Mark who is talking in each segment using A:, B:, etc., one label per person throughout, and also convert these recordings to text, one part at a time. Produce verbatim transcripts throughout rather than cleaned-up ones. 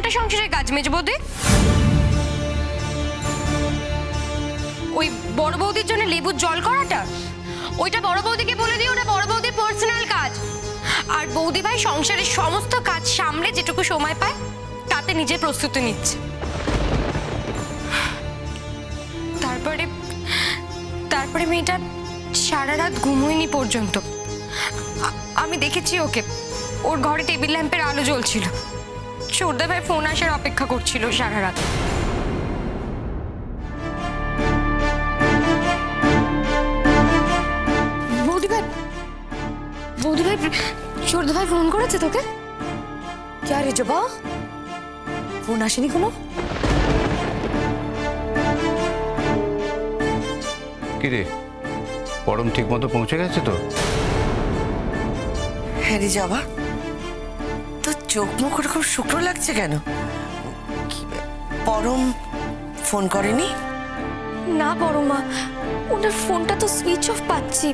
A: কোনটা সংসারের কাজ মেজ বৌদি? ওই বড় বৌদির জন্য লেবুর জল করাটা, ওইটা বড় বৌদিকে বলে দিই, ওটা বড় বৌদির পার্সোনাল কাজ। আর বৌদি ভাই সংসারের সমস্ত কাজ সামলে যেটুকু সময় পায় তাতে নিজের প্রস্তুতি নিচ্ছে। তারপরে তারপরে মেয়েটা সারা রাত ঘুমোয়নি পর্যন্ত। আমি দেখেছি ওকে, ওর ঘরে টেবিল ল্যাম্পের আলো জ্বলছিল, ছোটদা ভাই ফোন আসার অপেক্ষা করছিল সারা রাত। বৌদি ভাই বৌদি ভাই ছোটদা ভাই ফোন করেছে তোকে?
B: क्या रे जबा, ফোন আসেনি কোনো?
C: কি রে, পরম ঠিক মতো পৌঁছে গেছে তো?
B: হ্যাঁ রে জবা, তোর চোখ মুখ ওরকম শুকনো লাগছে কেন? পরম ফোন করেনি?
D: না বড় মা, ওনার ফোনটা তো সুইচ অফ পাচ্ছি।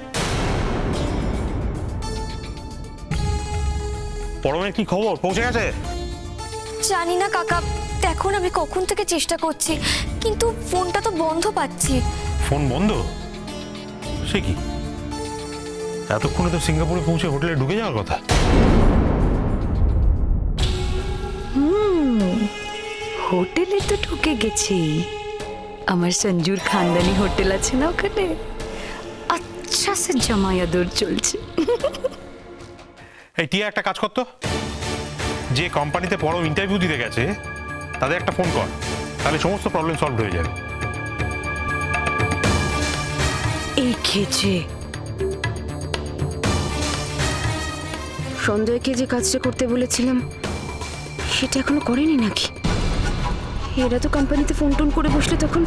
E: পরমের কি খবর, পৌঁছে গেছে?
D: জানি না কাকা, দেখুন আমি কখন থেকে চেষ্টা করছি কিন্তু ফোনটা তো বন্ধ পাচ্ছি।
E: ফোন বন্ধ? সে কি, এতক্ষণে তো সিঙ্গাপুরে পৌঁছে হোটেলে ঢুকে যাওয়ার কথা।
F: হুম, হোটেলে তো ঢুকে গেছি। আমার সঞ্জুর খানদানি হোটেল আছে না ওখানে, আচ্ছা সে জামাই আদর চলছে।
E: এই টিয়া একটা কাজ করতো, যে কোম্পানিতে পরম ইন্টারভিউ দিতে গেছে তাদের একটা ফোন কর, তাহলে সমস্ত প্রবলেম সলভ হয়ে যাবে।
F: এই খেয়েছে সন্দেহকে যে কাজটা করতে বলেছিলাম সেটা এখনো করেনি নাকি? এরা তো কোম্পানিতে ফোন টোন করে বসলে তখন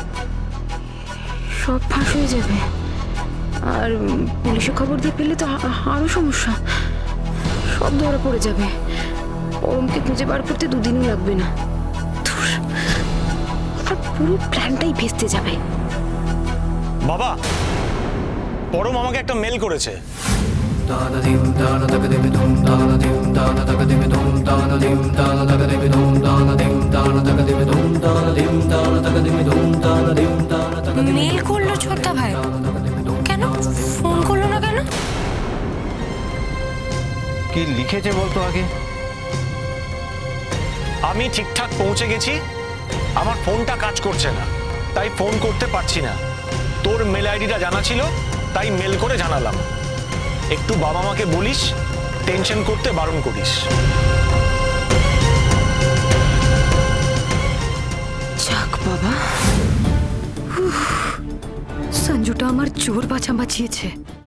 F: সব ফাঁস হয়ে যাবে, আর পুলিশে খবর দিয়ে পেলে তো আরো সমস্যা, সব ধরা পড়ে যাবে। ওরমকে খুঁজে বার করতে দুদিনও লাগবে না, আর পুরো প্ল্যানটাই ভেস্তে যাবে।
E: বাবা, পরম আমাকে একটা মেল করেছে।
A: মেল করলো ছোটদা ভাই, কেন ফোন করলো না কেন?
C: কি লিখেছে বলতো আগে?
E: আমি ঠিকঠাক পৌঁছে গেছি, আমার ফোনটা কাজ করছে না, তাই ফোন করতে পারছি না। তোর মেল আইডিটা জানা ছিল, তাই মেল করে জানালাম। একটু বাবা মাকে বলিস, টেনশন করতে বারণ করিস।
F: যাক বাবা, সঞ্জুটা আমার জোর বাঁচা বাঁচিয়েছে।